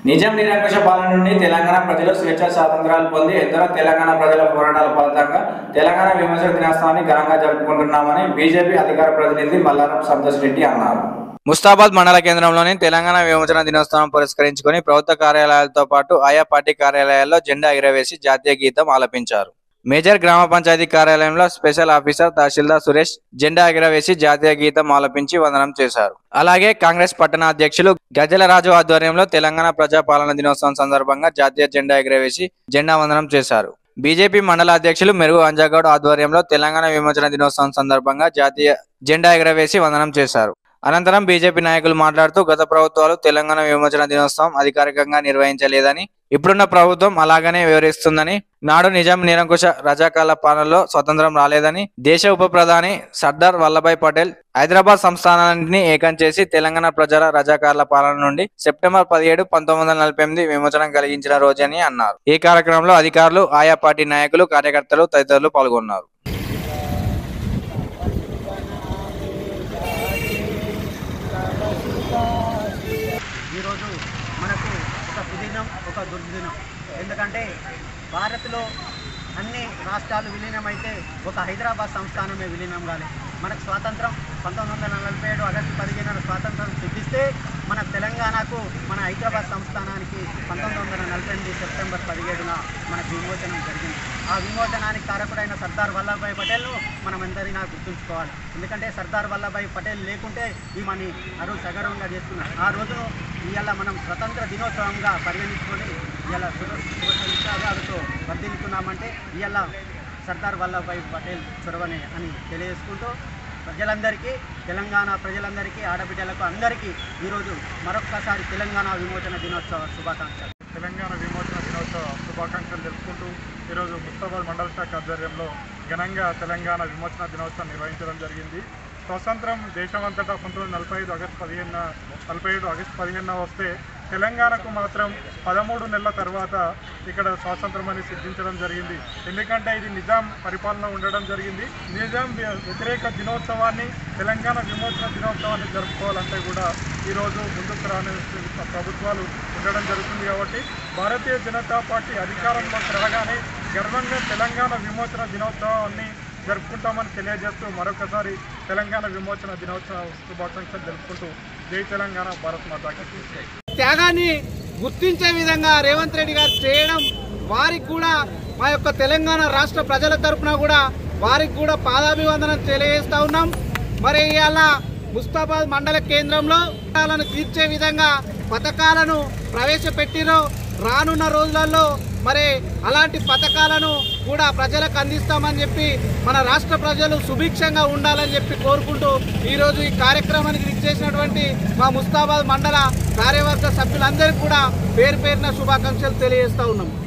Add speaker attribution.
Speaker 1: నిజాం నిరంకుశ పాలన నుండి తెలంగాణ ప్రజలు స్వేచ్ఛ స్వాతంత్రాలు పొంది ఎందరో తెలంగాణ ప్రజల పోరాటాల ఫలితంగా తెలంగాణ విమోచన దినోత్సవాన్ని ఘనంగా జరుపుకుంటున్నామని బీజేపీ అధికార ప్రతినిధి మల్లారం సంతోష్ రెడ్డి అన్నారు. ముస్తాబాద్ మండల కేంద్రంలోని తెలంగాణ విమోచన దినోత్సవం పురస్కరించుకొని ప్రభుత్వ కార్యాలయాలతో పాటు ఆయా పార్టీ కార్యాలయాల్లో జెండా ఎగురవేసి జాతీయ గీతం ఆలపించారు. మేజర్ గ్రామ పంచాయతీ కార్యాలయంలో స్పెషల్ ఆఫీసర్ తహసీల్దార్ సురేష్ జెండా ఎగురవేసి జాతీయ గీతం ఆలపించి వందనం చేశారు. అలాగే కాంగ్రెస్ పట్టణ అధ్యక్షులు గజల రాజు ఆధ్వర్యంలో తెలంగాణ ప్రజాపాలన దినోత్సవం సందర్భంగా జాతీయ జెండా ఎగురవేసి జెండా వందనం చేశారు. బీజేపీ మండల అధ్యక్షులు మెరుగు అంజాగౌడ్ ఆధ్వర్యంలో తెలంగాణ విమోచన దినోత్సవం సందర్భంగా జాతీయ జెండా ఎగురవేసి వందనం చేశారు. అనంతరం బీజేపీ నాయకులు మాట్లాడుతూ గత ప్రభుత్వాలు తెలంగాణ విమోచన దినోత్సవం అధికారికంగా నిర్వహించలేదని, ఇప్పుడున్న ప్రభుత్వం అలాగనే వివరిస్తుందని, నాడు నిజాం నిరంకుశ రజాకాల పాలనలో స్వతంత్రం రాలేదని, దేశ ఉప ప్రధాని సర్దార్ వల్లభాయ్ పటేల్ హైదరాబాద్ సంస్థానాన్ని ఏకం చేసి తెలంగాణ ప్రజల రజాకార్ల పాలన నుండి సెప్టెంబర్ 17, 1948 విమోచనం కలిగించిన రోజని అన్నారు. ఈ కార్యక్రమంలో అధికారులు, ఆయా పార్టీ నాయకులు, కార్యకర్తలు తదితరులు పాల్గొన్నారు.
Speaker 2: ఈరోజు మనకు ఒక సుదినం, ఒక దుర్దినం. ఎందుకంటే భారత్లో అన్ని రాష్ట్రాలు విలీనమైతే ఒక హైదరాబాద్ సంస్థానమే విలీనం కాలేదు. మనకు స్వాతంత్రం 1947 ఆగస్టు 15 స్వాతంత్రం సిద్ధిస్తే మన తెలంగాణకు, మన హైదరాబాద్ సంస్థానానికి 1948 సెప్టెంబర్ 17 మనకు విమోచనం జరిగింది. ఆ విమోచనానికి కారకుడైన సర్దార్ వల్లభాయ్ పటేల్ను మనం ఎంతైనా గుర్తుంచుకోవాలి. ఎందుకంటే సర్దార్ వల్లభాయ్ పటేల్ లేకుంటే ఈ మని అరువు సగర్వంగా చేస్తున్నాం. ఆ రోజును ఇవాళ మనం స్వతంత్ర దినోత్సవంగా పరిగణించుకొని ఇవాళ విషయాలతో వర్ధిల్లుతున్నామంటే ఇవాళ సర్దార్ వల్లభాయ్ పటేల్ చొరవనే అని తెలియజేసుకుంటూ ప్రజలందరికీ, తెలంగాణ ప్రజలందరికీ, ఆడబిడ్డలకు అందరికీ ఈరోజు మరొక్కసారి తెలంగాణ విమోచన దినోత్సవ శుభాకాంక్షలు.
Speaker 3: తెలంగాణ విమోచన దినోత్సవ శుభాకాంక్షలు తెలుపుకుంటూ ఈరోజు ముస్తాబాద్ మండల శాఖ ఆధ్వర్యంలో ఘనంగా తెలంగాణ విమోచన దినోత్సవం నిర్వహించడం జరిగింది. స్వతంత్రం దేశమంతటా 1945 ఆగస్టు 15 వస్తే తెలంగాణకు మాత్రం 13 నెలల తర్వాత ఇక్కడ స్వాతంత్రం అని సిద్ధించడం జరిగింది. ఎందుకంటే ఇది నిజాం పరిపాలన ఉండడం జరిగింది. నిజాం వ్యతిరేక దినోత్సవాన్ని, తెలంగాణ విమోచన దినోత్సవాన్ని జరుపుకోవాలంటే కూడా ఈరోజు ముందుకు రాని ప్రభుత్వాలు ఉండడం జరుగుతుంది. కాబట్టి భారతీయ జనతా పార్టీ అధికారంలోకి రాగానే గర్వంగా తెలంగాణ విమోచన దినోత్సవాన్ని జరుపుకుంటామని తెలియజేస్తూ మరొకసారి తెలంగాణ విమోచన దినోత్సవ శుభాకాంక్షలు జరుపుకుంటూ జై తెలంగాణ, భారత్ మాతాకి.
Speaker 4: త్యాగాన్ని గుర్తించే విధంగా రేవంత్ రెడ్డి గారు చేయడం, వారికి కూడా మా యొక్క తెలంగాణ రాష్ట్ర ప్రజల తరఫున కూడా వారికి కూడా పాదాభివందనం తెలియజేస్తా ఉన్నాం. మరి ఇవాళ ముస్తాబాద్ మండల కేంద్రంలో తీర్చే విధంగా పథకాలను ప్రవేశపెట్టిరో, రానున్న రోజులలో మరి అలాంటి పథకాలను కూడా ప్రజలకు అందిస్తామని చెప్పి మన రాష్ట్ర ప్రజలు సుభిక్షంగా ఉండాలని చెప్పి కోరుకుంటూ ఈరోజు ఈ కార్యక్రమానికి ఇచ్చేసినటువంటి మా ముస్తాబాద్ మండల కార్యవర్గ సభ్యులందరికీ కూడా పేరు పేరున శుభాకాంక్షలు తెలియజేస్తా ఉన్నాం.